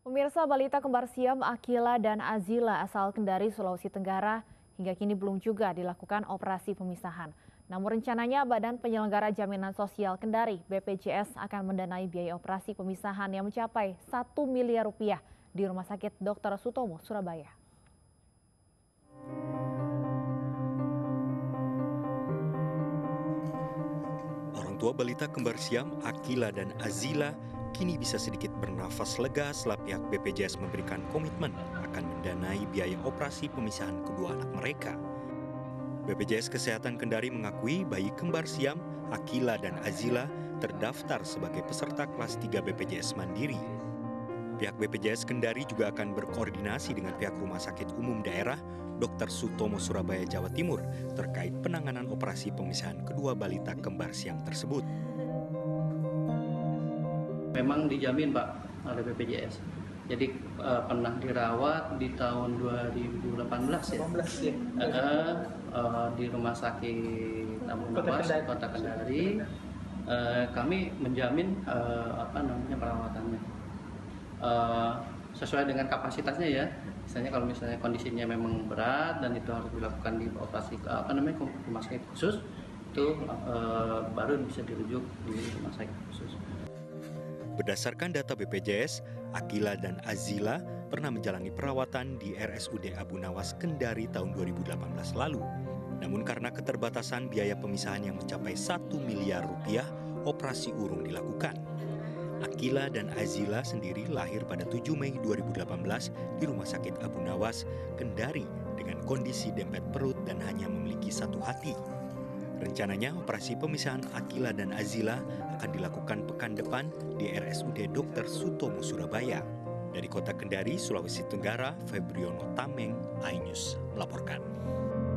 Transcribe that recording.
Pemirsa, balita kembar siam Akila dan Azila asal Kendari, Sulawesi Tenggara hingga kini belum juga dilakukan operasi pemisahan. Namun rencananya Badan Penyelenggara Jaminan Sosial Kendari (BPJS) akan mendanai biaya operasi pemisahan yang mencapai 1 miliar rupiah di Rumah Sakit Dr. Sutomo, Surabaya. Orang tua balita kembar siam Akila dan Azila kini bisa sedikit bernafas lega setelah pihak BPJS memberikan komitmen akan mendanai biaya operasi pemisahan kedua anak mereka. BPJS Kesehatan Kendari mengakui bayi kembar siam Akila dan Azila terdaftar sebagai peserta kelas 3 BPJS Mandiri. Pihak BPJS Kendari juga akan berkoordinasi dengan pihak Rumah Sakit Umum Daerah Dr. Sutomo, Surabaya, Jawa Timur terkait penanganan operasi pemisahan kedua balita kembar siam tersebut. Memang dijamin Pak oleh BPJS. Jadi pernah dirawat di tahun 2018 ya. Di Rumah Sakit Abu Nawas, Kota Kendari. Kami menjamin perawatannya sesuai dengan kapasitasnya ya. Misalnya kalau kondisinya memang berat dan itu harus dilakukan di operasi rumah sakit khusus, itu baru bisa dirujuk di rumah sakit khusus. Berdasarkan data BPJS, Akila dan Azila pernah menjalani perawatan di RSUD Abu Nawas Kendari tahun 2018 lalu. Namun karena keterbatasan biaya pemisahan yang mencapai 1 miliar rupiah, operasi urung dilakukan. Akila dan Azila sendiri lahir pada 7 Mei 2018 di Rumah Sakit Abu Nawas, Kendari dengan kondisi dempet perut dan hanya memiliki satu hati. Rencananya operasi pemisahan Akila dan Azila akan dilakukan pekan depan di RSUD Dr. Sutomo, Surabaya. Dari Kota Kendari, Sulawesi Tenggara, Febriono Tameng, iNews melaporkan.